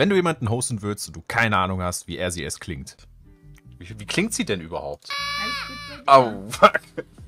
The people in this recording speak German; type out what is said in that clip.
Wenn du jemanden hosten willst und du keine Ahnung hast, wie er sie es klingt. Wie klingt sie denn überhaupt? Oh, fuck.